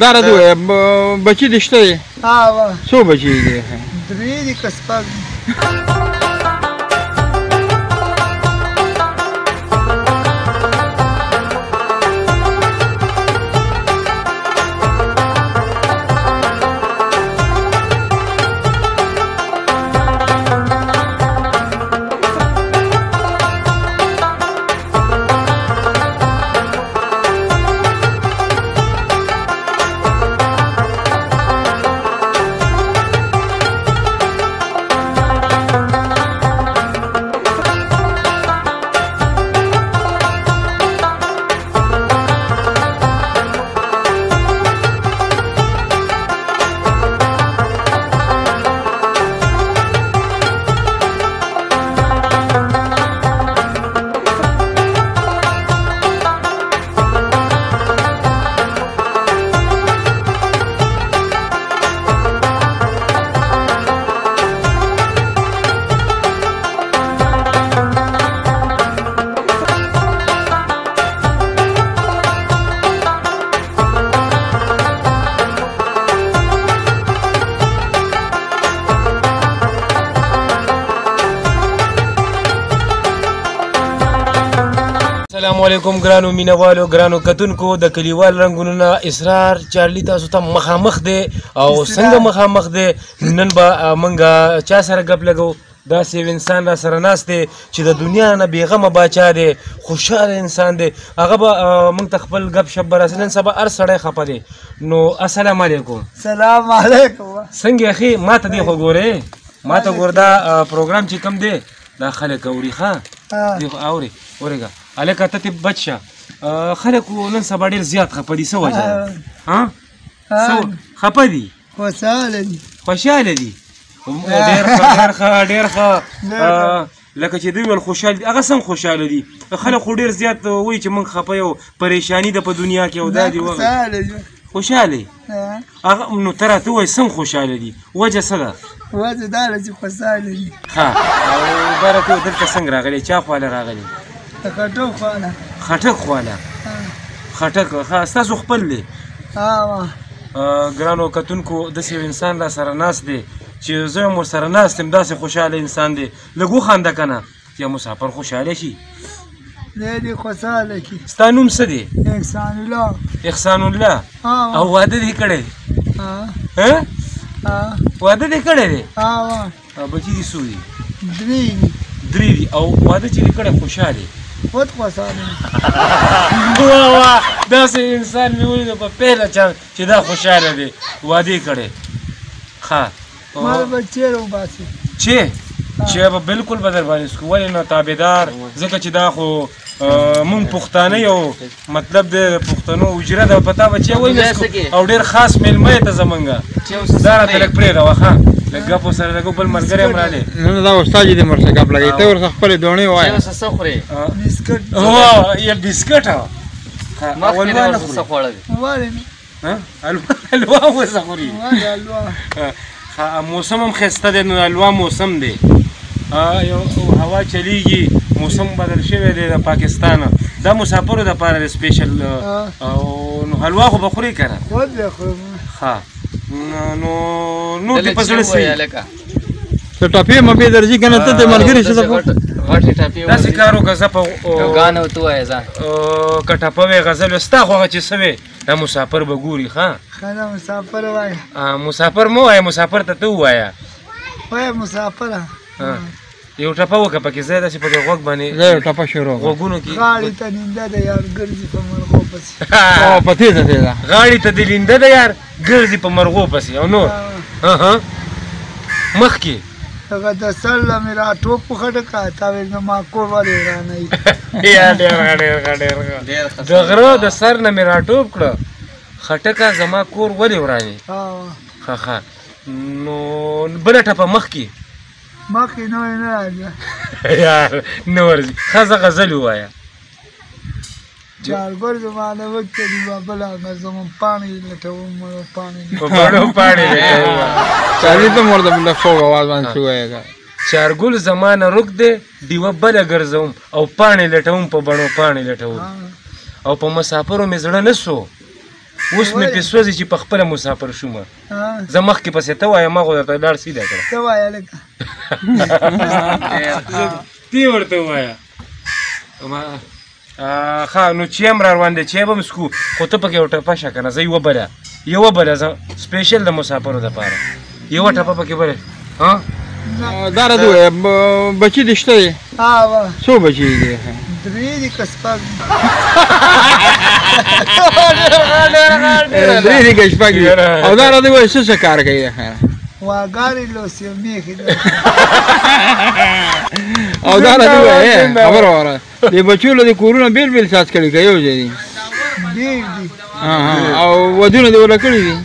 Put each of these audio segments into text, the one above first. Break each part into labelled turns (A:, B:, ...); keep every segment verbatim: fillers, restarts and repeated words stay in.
A: دا راته ووایه بچي دې شته دی؟ څو بچي دي؟
B: درې دي که شپږ
C: السلام علیکم ګرانو مینوالو ګرانو کتونکو د کلیوال رنګونو نه اسرار چارلي تاسو ته مخامخ دی او څنګه مخامخ دی نن به موږ چا سره ګپ لګو داسې یو انسان را سره ناست دی چې د دنیا نه بېغمه باچا دی خوشحاله انسان دی هغه به موږ ته خپل ګپ شپ به راسي نن سبا هر سړی خفه دی نو السلام علیکم
B: سلام علیکم
C: څنګه اخي ما ته دی خو ګورې ما ته ګور دا پروګرام چې کوم دی دا خلک اوري ښه دی خو اوري اورېږه هلکه ته تې بچ شه خلک نن سبا ډېر زیات خفه دي څه وجه ده خفه دي
B: خوشحاله دي
C: خوشحاله دي ډېر ښه ډېر ښه ډېر ښه لکه چې دوی ویل خوشحاله دي هغه څنګه خوشحاله دي خلک خو ډېر زیات وایي چې موږ خفه یو پریشاني ده په دنیا کې او دا دي خوشحاله هغه نو ته راته ووایه څنګه خوشحاله دي وجه څه ده
B: وجه دا ده چې خوشحاله دي
C: ښه او دا راته دلته څنګه راغلی چا خواله راغلی
B: د خټک خواله
C: خټک خواله خټک ښه ستاسو خپل دی ګرانو کتونکو داسې یو انسان را سره ناست دی چې زه یم ورسره ناست یم داسې خوشحاله انسان دی لږ وخانده که نه یا مسافر خوشحاله شي
B: دی دې خوشحاله کړي
C: ستا نوم څه دی
B: احسان الله
C: احسان الله او واده دې کړی واده دې کړی دی بچي دې څو دي
B: درې دي
C: درې دي او واده چې دې کړی خوشحاله
B: خود خوشحاله
C: واه واه داسې انسان مې ولیده په پیله چانس چې دا خوشحاله دی واده یې کړی ښه
B: ما به چیرې وباسي
C: چې چې به بالکل به در باندې سکو ولې نه تابعدار ځکه چې دا خو مونږ پښتانه یو مطلب د پښتنو اجره ده په تا به چې وایي نه او ډېر خاص میلمه یې ته زمونږ دا راته لږ پرېږده وښه لږ ګپ ورسره لګو بل ملګری هم رالی
A: نه دا استاد دې ورسره ګپ لګوي ته ورسره خپلې دوڼې ووایه
D: څه خورې
B: بسکټ
C: هو یا بسکټ
D: مخکې دې ورسره څه خوړل
C: الوا ورسره خوري موسم هم ښایسته دی نو الوا موسم دی یو هوا چلیږي موسم بدل شوی دی د پاکستان دا مسافرو دپاره دی سپیشل نو حلوا خو به خورې که نه
B: خود به خورم
C: ښه نو نور دې په زړه سي
A: ته ټاپې مپې درځي که نه ته د ملګري څه
C: داسې کار وکړه زه په
D: ګانه ورته ووایه ځه
C: که ټاپه وې غزل ستا خو هغه چې څه وې دا مسافر به ګوري ښه
B: ښه دا مسافر وایه
C: مسافر مه وایه مسافر ته ته ووایه
B: وایه مسافره
C: یو ټپه وکړه پکې ځای داسې په دې غوږ باندې
A: زه یو ټپه شروع
C: غوږونو کې
B: غاړې ته لینده ده یار ګرځي په مرغو پسې
A: په تېزه تېزه
C: غاړې ته دې لینده ده یار ګرځي په مرغو پسې او نور مخکې
B: هغه د سر له مې راټوپ په خټه کړه تا ویل زما کور ولې ورانوي
C: یا ډېر ښه ډېر ښه ډېر ښه د غره د سر نه مې راټوپ کړه خټکه زما کور ولې ورانوي ښه ښه نو بله ټپه مخکې
B: مخکې نوی نه راځه
C: یار نه ورځي ښه زه غزل ووایه
B: جارګر زمانه وخت دی بابا هغه زمون پانی لټوم پانی
C: په بڼو پانی لټوم
A: چاري ته مرده بل خو आवाज باندې شوېګا
C: چارګل زمانه رک دی دیوه بل ګرځوم او پانی لټوم په بڼو پانی لټوم او په مسافرو مې زړه نسو اوس مې پې سوځي چې په خپله مسافر شومه زه مخکې پسې ته وایه ما خو درته لاړ سیده کړه
B: ته وایه لکه
C: تی ورته ووایه ښه نو چای هم را روان دی چای به م څکو خو ته پکې یو ټپه شه که نه زه یوه بله یوه بله زه سپیشل د مسافرو دپاره یوه ټپه پکې بله
A: دا راته ووایه بچي دې شته دی څو بچي دي
B: درې دي که شپږ
A: درې دي که شپږ دي او دا راته ووایه څه څه کار کوي
B: واګارې لوسي او میښې
A: او دا راته ووایه خبره واره د بچو له د کورونه بېل بېل ساز کړي که یو ځای دي
B: ډېر دي
A: او ودونه دې وله کړي دي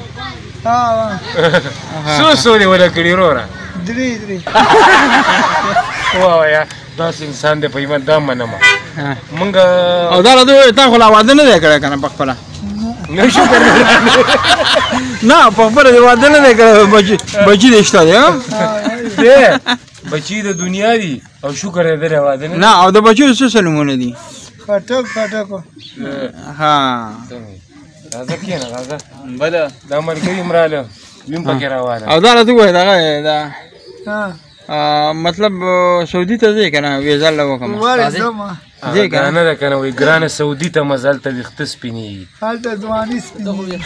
C: څو څو دې وله کړي وروره
B: درې درې
C: ووایه داسې انسان دی په ایمان دا منمه مونږ
A: او دا راته ووایه تا خو لا واده نه دی کړی که نه په خپله
C: نه شکر
A: نه په خپله دې واده نه دی کړی بچي دې شته دی
C: دی بچي د دنیا دي او شکر یې دی واده نه
A: نه او د بچیو څه څه نومونه دي
B: خټک خټکو
A: ها
C: راځه کښېنه راځه بله دا ملګري م راله ویم پکې روانه
A: او دا راته ووایه دغه دا مطلب سعودي ته ځې که نه ویزا له وکړم
C: ګرانه ده که نه وایي ګرانه سعودي ته مزه هلته ویښته سپینېږي
B: هلته ځواني سپینېږي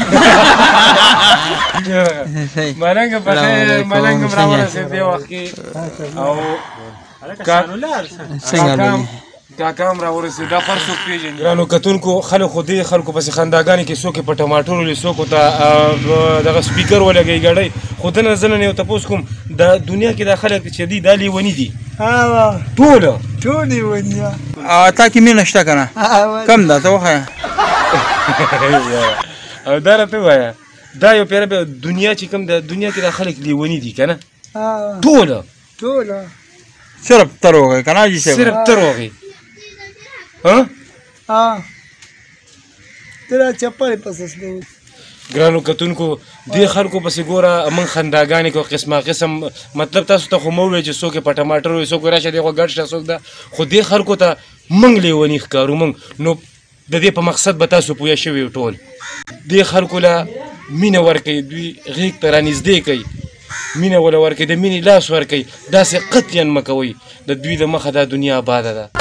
C: ملنګ پخیر ملنګ م راورسېد دې وخت کې او څنګه کاکا هم راورسېد دا خر څوک پېژني ګرانو کتونکو خلک خو دې خلکو پسې خنداګانې کې څوک یې په ټماټرو لې څوک ورته دغه سپیکر ولګوي ګړی خو دننه زه نن یو تپوس کوم د دنیا کې دا خلک چې دي دا لیوني دي ټوله
B: ټول لیوني
A: تا کې مینه شته که نه کم ده ته وښیه
C: او دا راته ووایه دا یو پیره دنیا چې کوم د دنیا کې دا خلک لیوني دي که نه ټوله
B: ټوله
A: صرف ته روغې که نه حاجي صاحب
C: صرف ته روغې
B: ته را چپلې پسې سلې
C: ګرانو کتونکو دې خلکو پسې ګوره موږ خنداګانې کوو قسمه قسم مطلب تاسو ته خو مه ووایو چې څوک یې په ټماټر وایي څوک راشه دی خو ګډ شه څوک ده خو دې خلکو ته موږ لیوني ښکارو موږ نو د دې په مقصد به تاسو پوه شوي ټول دې خلکو له مینه ورکوي دوی غېږ ته رانږدې کوي مینه وله ورکوي د مینې لاس ورکوي داسې قطعا مه کوئ د دوی د مخه دا دنیا آباده ده